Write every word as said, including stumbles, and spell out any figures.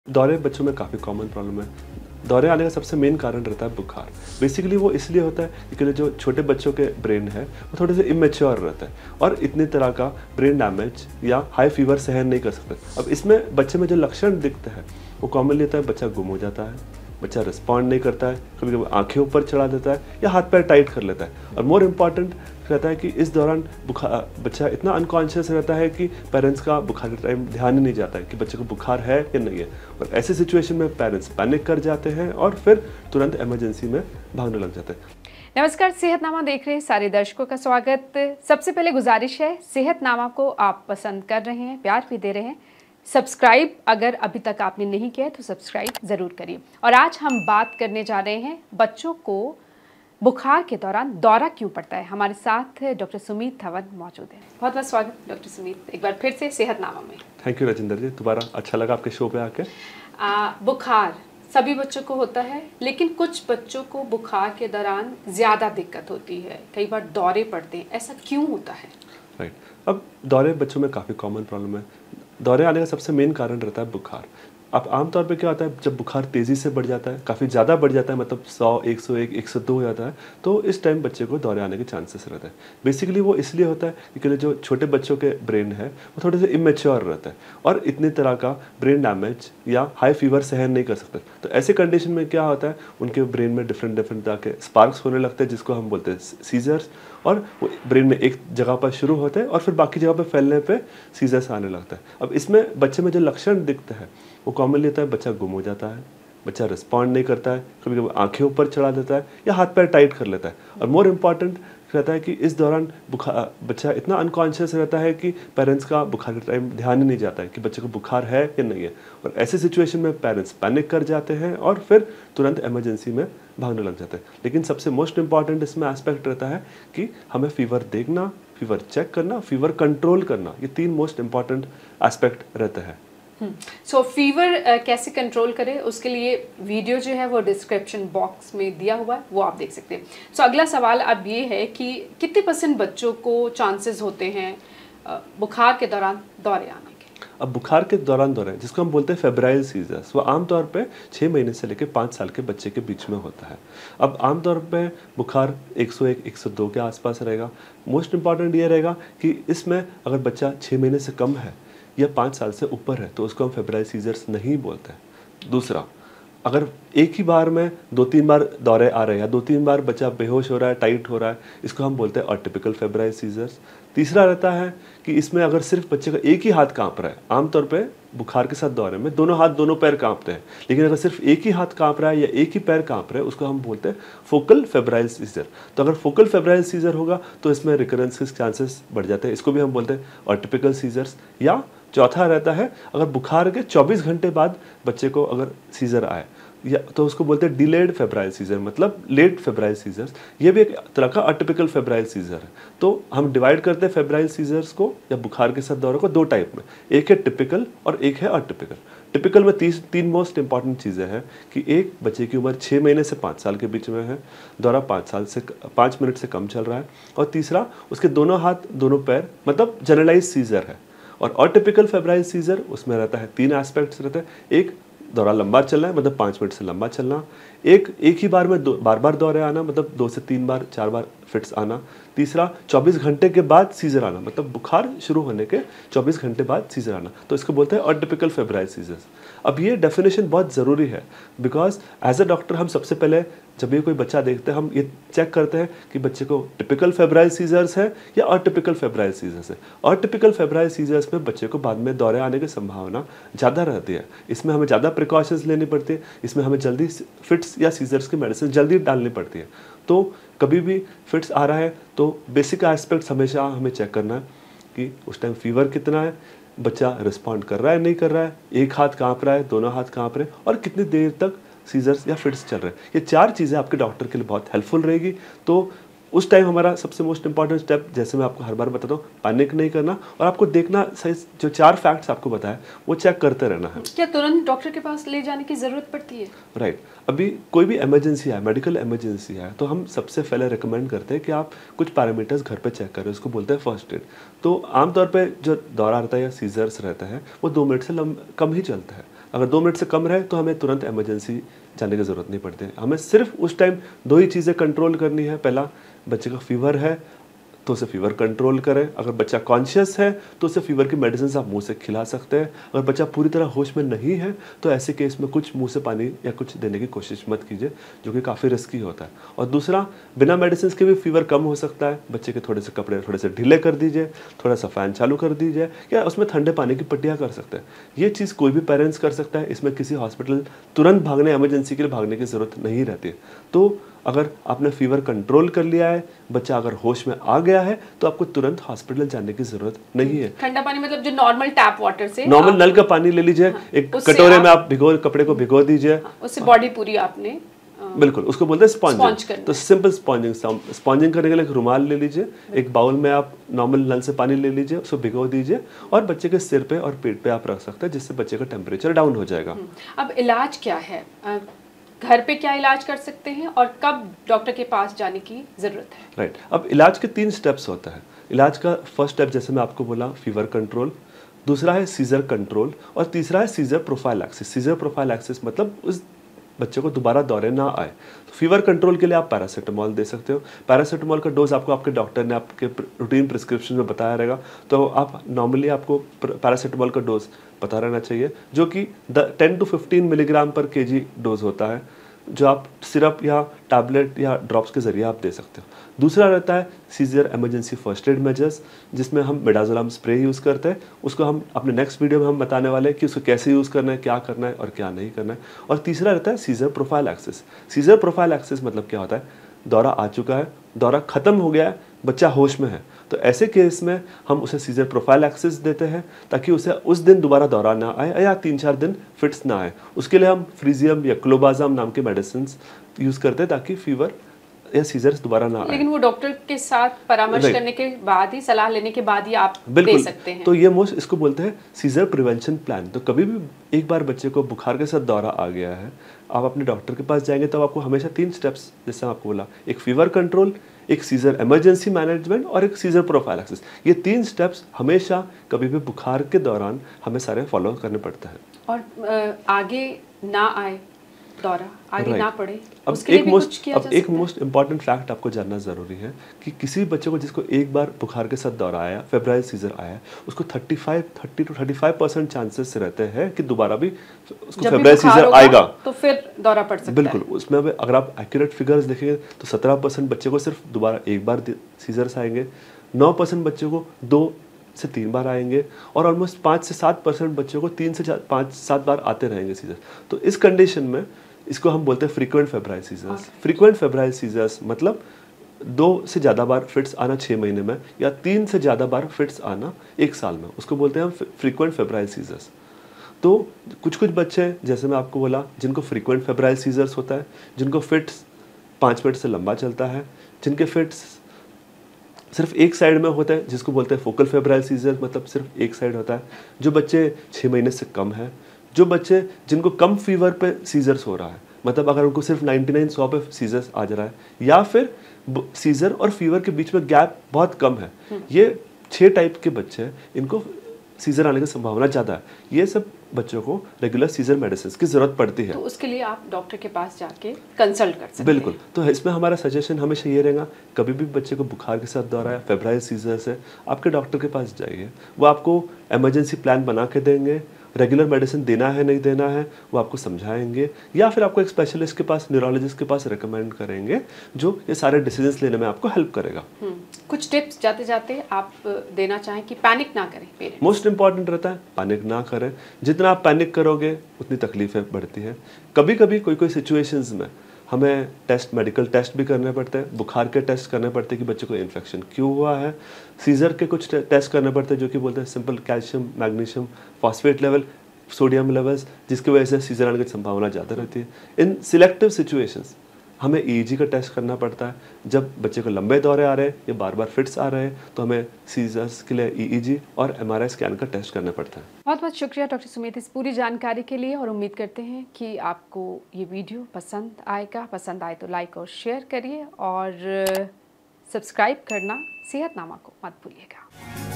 दौरे बच्चों में काफ़ी कॉमन प्रॉब्लम है। दौरे आने का सबसे मेन कारण रहता है बुखार। बेसिकली वो इसलिए होता है क्योंकि जो छोटे बच्चों के ब्रेन है वो थोड़े से इमेच्योर रहता है और इतनी तरह का ब्रेन डैमेज या हाई फीवर सहन नहीं कर सकते। अब इसमें बच्चे में जो लक्षण दिखते हैं वो कॉमनली होता है, बच्चा गुम हो जाता है, बच्चा रिस्पॉन्ड नहीं करता है, कभी कभी आंखें ऊपर चढ़ा देता है या हाथ पैर टाइट कर लेता है। और मोर इम्पॉर्टेंट रहता है कि इस दौरान बुखार बच्चा इतना अनकॉन्शियस रहता है कि पेरेंट्स का बुखार के टाइम ध्यान ही नहीं जाता है कि बच्चे को बुखार है या नहीं है। और ऐसी सिचुएशन में पेरेंट्स पैनिक कर जाते हैं और फिर तुरंत इमरजेंसी में भागने लग जाते हैं। नमस्कार, सेहतनामा देख रहे हैं सारे दर्शकों का स्वागत। सबसे पहले गुजारिश है, सेहतनामा को आप पसंद कर रहे हैं, प्यार भी दे रहे हैं, सब्सक्राइब अगर अभी तक आपने नहीं किया है तो सब्सक्राइब ज़रूर करिए। और आज हम बात करने जा रहे हैं बच्चों को बुखार के दौरान दौरा क्यों पड़ता है। हमारे साथ डॉक्टर सुमित धवन मौजूद है। बहुत बहुत स्वागत डॉक्टर सुमित, एक बार फिर से सेहतनामा में। थैंक यू राजेंद्र जी, दोबारा अच्छा लगा आपके शो पे आके। आ, बुखार सभी बच्चों को होता है, लेकिन कुछ बच्चों को बुखार के दौरान ज़्यादा दिक्कत होती है, कई बार दौरे पड़ते हैं। ऐसा क्यों होता है? राइट, अब दौरे बच्चों में काफ़ी कॉमन प्रॉब्लम है। दौरे आने का सबसे मेन कारण रहता है बुखार। अब आमतौर पे क्या होता है, जब बुखार तेज़ी से बढ़ जाता है, काफ़ी ज़्यादा बढ़ जाता है, मतलब सौ, एक सौ एक, एक सौ दो हो जाता है, तो इस टाइम बच्चे को दौरे आने के चांसेस रहते हैं। बेसिकली वो इसलिए होता है क्योंकि जो छोटे बच्चों के ब्रेन है वो थोड़े से इमेच्योर रहता है और इतनी तरह का ब्रेन डैमेज या हाई फीवर सहन नहीं कर सकते। तो ऐसे कंडीशन में क्या होता है, उनके ब्रेन में डिफरेंट डिफरेंट तरह के स्पार्क्स होने लगते हैं, जिसको हम बोलते हैं सीजर्स। और वो ब्रेन में एक जगह पर शुरू होते हैं और फिर बाकी जगह पर फैलने पे सीजर्स आने लगता है। अब इसमें बच्चे में जो लक्षण दिखते हैं वो कॉमनली होता है, बच्चा गुम हो जाता है, बच्चा रिस्पॉन्ड नहीं करता है, कभी कभी आंखें ऊपर चढ़ा देता है या हाथ पैर टाइट कर लेता है। और मोर इम्पॉर्टेंट रहता है कि इस दौरान बुखार बच्चा इतना अनकॉन्शियस रहता है कि पेरेंट्स का बुखार के टाइम ध्यान ही नहीं जाता है कि बच्चे को बुखार है या नहीं है। और ऐसी सिचुएशन में पेरेंट्स पैनिक कर जाते हैं और फिर तुरंत इमरजेंसी में भागने लग जाते हैं। लेकिन सबसे मोस्ट इम्पॉर्टेंट इसमें एस्पेक्ट रहता है कि हमें फीवर देखना, फीवर चेक करना, फीवर कंट्रोल करना, ये तीन मोस्ट इम्पॉर्टेंट एस्पेक्ट रहते हैं। सो so, फीवर uh, कैसे कंट्रोल करें, उसके लिए वीडियो जो है वो डिस्क्रिप्शन बॉक्स में दिया हुआ है, वो आप देख सकते हैं। सो so, अगला सवाल अब ये है कि कितने परसेंट बच्चों को चांसेस होते हैं uh, बुखार के दौरान दौरे आने के? अब बुखार के दौरान दौरे, जिसको हम बोलते हैं फेब्राइल सीजर्स, वो आमतौर पे छः महीने से लेकर पाँच साल के बच्चे के बीच में होता है। अब आमतौर पे बुखार एक सौ एक, एक सौ दो के आसपास रहेगा। मोस्ट इम्पॉर्टेंट ये रहेगा कि इसमें अगर बच्चा छः महीने से कम है या पाँच साल से ऊपर है तो उसको हम फेब्राइल सीजर्स नहीं बोलते हैं। दूसरा, अगर एक ही बार में दो तीन बार दौरे आ रहे हैं या दो तीन बार बच्चा बेहोश हो रहा है, टाइट हो रहा है, इसको हम बोलते हैं अटिपिकल फेब्राइल सीजर्स। तीसरा रहता है कि इसमें अगर सिर्फ बच्चे का एक ही हाथ कांप रहा है, आमतौर पे बुखार के साथ दौरे में दोनों हाथ दोनों पैर कांपते हैं, लेकिन अगर सिर्फ एक ही हाथ कांप रहा है या एक ही पैर कांप रहा है, उसको हम बोलते हैं फोकल फेब्राइल सीजर। तो अगर फोकल फेब्राइल सीजर होगा तो इसमें रिकरेंस के चांसेस बढ़ जाते हैं, इसको भी हम बोलते हैं अटिपिकल सीजर्स। या चौथा रहता है, अगर बुखार के चौबीस घंटे बाद बच्चे को अगर सीजर आए या तो उसको बोलते हैं डिलेड फेब्राइल सीजर, मतलब लेट फेब्राइल सीजर्स। ये भी एक तरह का अटिपिकल फेब्राइल सीजर है। तो हम डिवाइड करते हैं फेब्राइल सीजर्स को या बुखार के साथ दौरे को दो टाइप में, एक है टिपिकल और एक है अटिपिकल। टिपिकल में तीस तीन मोस्ट इंपॉर्टेंट चीज़ें हैं कि एक, बच्चे की उम्र छः महीने से पाँच साल के बीच में है, दौरा पाँच साल से पाँच मिनट से कम चल रहा है, और तीसरा, उसके दोनों हाथ दोनों पैर, मतलब जनरलाइज सीजर है। और अटिपिकल फेब्राइल सीजर, उसमें रहता है तीन एस्पेक्ट्स रहते हैं। एक, दौरा लंबा चलना है, मतलब पाँच मिनट से लंबा चलना। एक एक ही बार में दो बार बार दौरे आना, मतलब दो से तीन बार चार बार फिट्स आना। तीसरा, चौबीस घंटे के बाद सीजर आना, मतलब बुखार शुरू होने के चौबीस घंटे बाद सीजर आना, तो इसको बोलते हैं अटिपिकल फेब्राइल सीजर्स। अब ये डेफिनेशन बहुत ज़रूरी है, बिकॉज एज अ डॉक्टर हम सबसे पहले जब ये कोई बच्चा देखते हैं हम ये चेक करते हैं कि बच्चे को टिपिकल फेब्राइल सीजर्स है या अटिपिकल फेब्राइल सीजर्स है। अटिपिकल फेब्राइल सीजर्स में बच्चे को बाद में दौरे आने की संभावना ज़्यादा रहती है, इसमें हमें ज़्यादा प्रिकॉशंस लेनी पड़ती है, इसमें हमें जल्दी फिट्स या सीजर्स की मेडिसिन जल्दी डालनी पड़ती है। तो कभी भी फिट्स आ रहा है तो बेसिक एस्पेक्ट्स हमेशा हमें चेक करना है कि उस टाइम फीवर कितना है, बच्चा रिस्पॉन्ड कर रहा है नहीं कर रहा है, एक हाथ कांप रहा है, दोनों हाथ कांप रहे हैं, और कितनी देर तक सीजर्स या फिट्स चल रहे हैं। ये चार चीज़ें आपके डॉक्टर के लिए बहुत हेल्पफुल रहेगी। तो उस टाइम हमारा सबसे मोस्ट इंपॉर्टेंट स्टेप, जैसे मैं आपको हर बार बताता हूँ, पैनिक नहीं करना और आपको देखना सही, जो चार फैक्ट्स आपको बताया वो चेक करते रहना है। क्या तुरंत डॉक्टर के पास ले जाने की ज़रूरत पड़ती है? Right right. अभी कोई भी इमरजेंसी है, मेडिकल इमरजेंसी है, तो हम सबसे पहले रिकमेंड करते हैं कि आप कुछ पैरामीटर्स घर पे चेक करें, उसको बोलते हैं फर्स्ट एड। तो आमतौर पे जो दौरा रहता है या सीजर्स रहता है वो दो मिनट से कम ही चलता है, अगर दो मिनट से कम रहे तो हमें तुरंत इमरजेंसी जाने की ज़रूरत नहीं पड़ती है। हमें सिर्फ उस टाइम दो ही चीज़ें कंट्रोल करनी है। पहला, बच्चे का फीवर है तो उसे फीवर कंट्रोल करें। अगर बच्चा कॉन्शियस है तो उसे फीवर की मेडिसिन आप मुंह से खिला सकते हैं। अगर बच्चा पूरी तरह होश में नहीं है तो ऐसे केस में कुछ मुंह से पानी या कुछ देने की कोशिश मत कीजिए, जो कि काफ़ी रिस्की होता है। और दूसरा, बिना मेडिसिन के भी फीवर कम हो सकता है। बच्चे के थोड़े से कपड़े थोड़े से ढीले कर दीजिए, थोड़ा सा फ़ैन चालू कर दीजिए, या उसमें ठंडे पानी की पट्टियाँ कर सकते हैं। ये चीज़ कोई भी पेरेंट्स कर सकता है। इसमें किसी हॉस्पिटल तुरंत भागने, इमरजेंसी के लिए भागने की ज़रूरत नहीं रहती है। तो अगर आपने फीवर कंट्रोल कर लिया है, बच्चा अगर होश में आ गया है, तो आपको तुरंत हॉस्पिटल जाने की जरूरत नहीं है। ठंडा पानी मतलब जो नॉर्मल टैप वाटर से, नॉर्मल नल का पानी ले लीजिए। हाँ, एक कटोरे में आप भिगो कपड़े को भिगो दीजिए। हाँ, उससे बॉडी पूरी आपने बिल्कुल, उसको बोलते हैं स्पॉन्जिंग। तो सिंपल स्पॉन्जिंग स्पॉन्जिंग करने के लिए एक रुमाल ले लीजिए, एक बाउल में आप नॉर्मल नल से पानी ले लीजिए, उसको भिगो दीजिए और बच्चे के सिर पे और पेट पे आप रख सकते हैं, जिससे बच्चे का टेम्परेचर डाउन हो जाएगा। अब इलाज क्या है, घर पे क्या इलाज कर सकते हैं और कब डॉक्टर के पास जाने की जरूरत है? Right right. अब इलाज के तीन स्टेप्स होता है। इलाज का फर्स्ट स्टेप जैसे मैं आपको बोला, फीवर कंट्रोल, दूसरा है सीजर कंट्रोल और तीसरा है सीजर प्रोफाइलैक्सिस। सीजर प्रोफाइलैक्सिस मतलब उस बच्चे को दोबारा दौरे ना आए। तो फीवर कंट्रोल के लिए आप पैरासीटामोल दे सकते हो। पैरासीटामोल का डोज आपको आपके डॉक्टर ने आपके रूटीन प्रिस्क्रिप्शन में बताया रहेगा, तो आप नॉर्मली आपको पैरासीटामोल का डोज पता रहना चाहिए, जो कि टेन टू फिफ्टीन मिलीग्राम पर केजी डोज होता है, जो आप सिरप या टैबलेट या ड्रॉप्स के जरिए आप दे सकते हो। दूसरा रहता है seizure emergency first aid measures, जिसमें हम मिडाजोलम स्प्रे यूज़ करते हैं। उसको हम अपने नेक्स्ट वीडियो में हम बताने वाले हैं कि उसको कैसे यूज़ करना है, क्या करना है और क्या नहीं करना है। और तीसरा रहता है सीजर प्रोफाइलैक्सिस। सीजर प्रोफाइलैक्सिस मतलब क्या होता है, दौरा आ चुका है, दौरा खत्म हो गया है, बच्चा होश में है, तो ऐसे केस में हम उसे सीजर प्रोफाइलैक्सिस देते हैं, ताकि उसे उस दिन दोबारा दौरा ना आए या तीन चार दिन फिट्स ना आए। उसके लिए हम फ्रीजियम या क्लोबाजाम नाम के मेडिसिन यूज़ करते हैं, ताकि फीवर या सीजर्स दोबारा ना आए। लेकिन वो डॉक्टर के साथ परामर्श करने के बाद ही, सलाह लेने के बाद ही आप दे सकते हैं। तो ये मोस्ट इसको बोलते हैं सीजर प्रिवेंशन प्लान। तो कभी भी एक बार बच्चे को बुखार के साथ दौरा आ गया है, आप अपने डॉक्टर के पास जाएंगे तो आपको हमेशा तीन स्टेप्स, जैसे आपको बोला, एक फीवर कंट्रोल, एक सीजर इमरजेंसी मैनेजमेंट और एक सीजर प्रोफाइलैक्सिस। ये तीन स्टेप्स हमेशा कभी भी बुखार के दौरान हमें सारे फॉलो करने पड़ते हैं। और आगे ना आए दौरा, आगे right. ना पड़े, अब उसके लिए एक भी मोस्ट कुछ किया अब जा एक सकता मोस्ट इंपॉर्टेंट फैक्ट आपको जानना जरूरी है कि किसी बच्चे को जिसको एक बार बुखार के साथ दौरा आया, फेब्राइल सीजर आया, उसको पैंतीस thirty two thirty five percent chances रहते हैं कि दोबारा भी उसको फेब्राइल सीजर आएगा, तो फिर दौरा पड़ सकता बिल्कुल। है। उसमें अगर आप एक्यूरेट फिगर्स देखेंगे तो सत्रह परसेंट बच्चे को सिर्फ दोबारा एक बार सीजर्स आएंगे, नौ परसेंट बच्चे को दो से तीन बार आएंगे और ऑलमोस्ट पाँच से सात परसेंट बच्चों को तीन से पाँच सात बार आते रहेंगे सीजर। तो इस कंडीशन में इसको हम बोलते हैं frequent febrile seizures. Frequent febrile seizures मतलब दो से ज़्यादा बार फिट्स आना छः महीने में या तीन से ज़्यादा बार फिट्स आना एक साल में, उसको बोलते हैं हम फ्रीक्वेंट फेब्राइल सीजर्स। तो कुछ कुछ बच्चे, जैसे मैं आपको बोला, जिनको फ्रीक्वेंट फेब्राइल सीजर्स होता है, जिनको फिट्स पाँच मिनट से लंबा चलता है, जिनके फिट्स सिर्फ एक साइड में होता है, जिसको बोलते हैं फोकल फेब्राइल सीजर, मतलब सिर्फ एक साइड होता है, जो बच्चे छः महीने से कम है, जो बच्चे जिनको कम फीवर पे सीजर्स हो रहा है, मतलब अगर उनको सिर्फ निन्यानवे सौ पे सीजर्स आ जा रहा है, या फिर सीजर और फीवर के बीच में गैप बहुत कम है, ये छः टाइप के बच्चे हैं, इनको सीजर आने की संभावना ज़्यादा है। ये सब बच्चों को रेगुलर सीजर मेडिसिन की जरूरत पड़ती है, तो उसके लिए आप डॉक्टर के पास जाके कंसल्ट कर सकते हैं। बिल्कुल। तो इसमें हमारा सजेशन हमेशा ये रहेगा, कभी भी बच्चे को बुखार के साथ दौरा है, फेब्राइल सीजर्स है, आपके डॉक्टर के पास जाइए, वो आपको इमरजेंसी प्लान बना के देंगे, रेगुलर मेडिसिन देना है नहीं देना है वो आपको समझाएंगे, या फिर आपको एक स्पेशलिस्ट के पास, न्यूरोलॉजिस्ट के पास रेकमेंड करेंगे, जो ये सारे डिसीजंस लेने में आपको हेल्प करेगा। कुछ टिप्स जाते जाते आप देना चाहें कि पैनिक ना करें पेरेंट्स? मोस्ट इंपॉर्टेंट रहता है पैनिक ना करें। जितना आप पैनिक करोगे उतनी तकलीफें बढ़ती हैं। कभी कभी कोई कोई सिचुएशंस में हमें टेस्ट, मेडिकल टेस्ट भी करने पड़ते हैं, बुखार के टेस्ट करने पड़ते हैं कि बच्चे को इन्फेक्शन क्यों हुआ है, सीजर के कुछ टेस्ट करने पड़ते हैं जो कि बोलते हैं simple calcium, magnesium, phosphate level, sodium levels, जिसकी वजह से सीजर आने की संभावना ज़्यादा रहती है। इन सिलेक्टिव सिचुएशंस हमें ईईजी का टेस्ट करना पड़ता है। जब बच्चे को लंबे दौरे आ रहे हैं या बार बार फिट्स आ रहे हैं तो हमें सीजर्स के लिए ईईजी और एमआरआई स्कैन का टेस्ट करना पड़ता है। बहुत बहुत शुक्रिया डॉक्टर सुमित इस पूरी जानकारी के लिए, और उम्मीद करते हैं कि आपको ये वीडियो पसंद आएगा। पसंद आए तो लाइक और शेयर करिए और सब्सक्राइब करना सेहतनामा को मत भूलिएगा।